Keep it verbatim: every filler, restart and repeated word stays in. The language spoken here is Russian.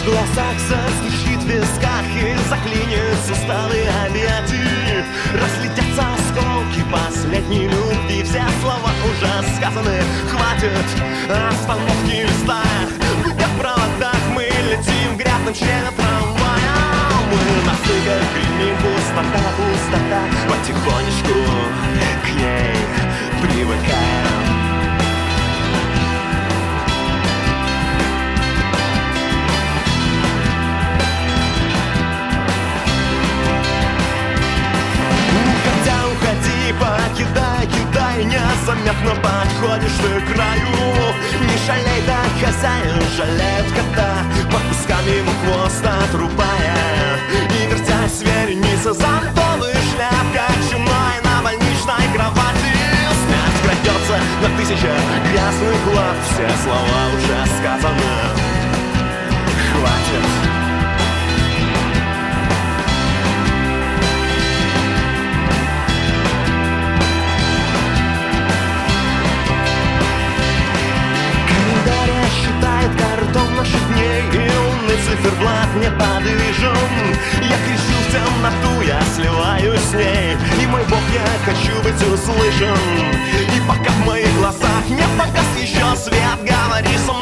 глазах застучит в висках и заклинит суставы объятий. Разлетятся осколки последней любви, все слова уже сказаны. Хватит остановки листа, в проводах мы летим грязным членом трамвая. Мы на стыках гремим, пустота, пустота, потихонечку к ней привыкаем. Покидай, кидай, незаметно подходишь ты к краю. Не жалей, так хозяин жалеет кота, под кусками ему хвост отрубая. И вертясь вереница зонтов и шляп, как чумной на больничной кровати. Смерть крадется на тысячи грязных лап, все слова уже сказаны. Хватит. Картон наших дней, и умный циферблат неподвижен. Я кричу в темноту, я сливаюсь с ней, и мой Бог, я хочу быть услышан. И пока в моих глазах не погас еще свет, говори со